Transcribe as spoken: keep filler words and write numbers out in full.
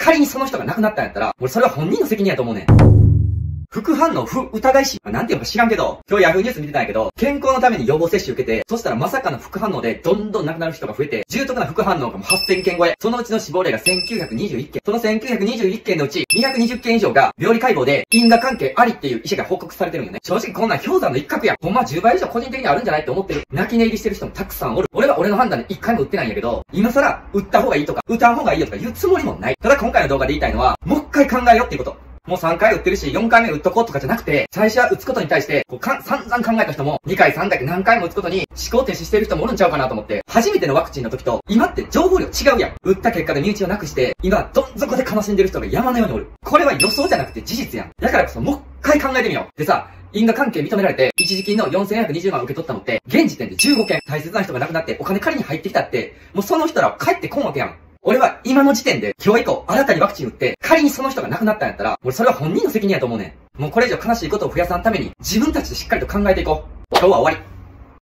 仮にその人が亡くなったんやったら、俺それは本人の責任やと思うねん。副反応不疑いし、なんていうのか知らんけど、今日ヤフーニュース見てたんやけど、健康のために予防接種受けて、そしたらまさかの副反応でどんどん亡くなる人が増えて、重篤な副反応がもうはっせんけん超え。そのうちの死亡例がせんきゅうひゃくにじゅういっけん。そのせんきゅうひゃくにじゅういっけんのうちにひゃくにじゅっけん以上が病理解剖で因果関係ありっていう医師が報告されてるんよね。正直こんなん氷山の一角やん。ほんまじゅうばい以上個人的にあるんじゃないって思ってる。泣き寝入りしてる人もたくさんおる。俺は俺の判断で一回も打ってないんやけど、今更打った方がいいとか、打たん方がいいよとか言うつもりもない。ただ今回の動画で言いたいのは、もう一回考えようっていうこと。もうさんかい打ってるし、よんかいめ打っとこうとかじゃなくて、最初は打つことに対して、こうかん、散々考えた人も、にかいさんかいって何回も打つことに思考停止してる人もおるんちゃうかなと思って、初めてのワクチンの時と、今って情報量違うやん。打った結果で身内をなくして、今、どん底で悲しんでる人が山のようにおる。これは予想じゃなくて事実やん。だからこそ、もう一回考えてみよう。でさ、因果関係認められて、一時金のよんせんよんひゃくにじゅうまん受け取ったのって、現時点でじゅうごけん、大切な人が亡くなってお金借りに入ってきたって、もうその人らは帰ってこんわけやん。俺は今の時点で今日以降新たにワクチン打って仮にその人が亡くなったんやったら俺それは本人の責任やと思うねん。もうこれ以上悲しいことを増やさんために自分たちでしっかりと考えていこう。今日は終わり。